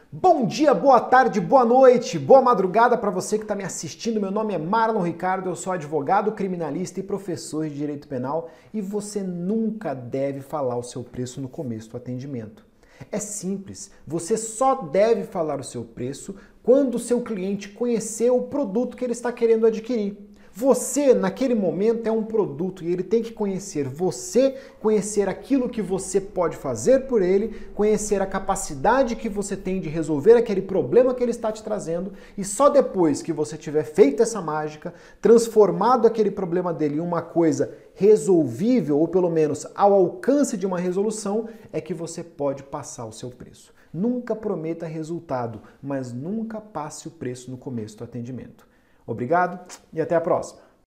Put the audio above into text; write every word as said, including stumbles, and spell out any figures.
Bom dia, boa tarde, boa noite, boa madrugada para você que está me assistindo. Meu nome é Marlon Ricardo, eu sou advogado, criminalista e professor de direito penal e você nunca deve falar o seu preço no começo do atendimento. É simples, você só deve falar o seu preço quando o seu cliente conhecer o produto que ele está querendo adquirir. Você, naquele momento, é um produto e ele tem que conhecer você, conhecer aquilo que você pode fazer por ele, conhecer a capacidade que você tem de resolver aquele problema que ele está te trazendo e só depois que você tiver feito essa mágica, transformado aquele problema dele em uma coisa resolvível ou pelo menos ao alcance de uma resolução, é que você pode passar o seu preço. Nunca prometa resultado, mas nunca passe o preço no começo do atendimento. Obrigado e até a próxima!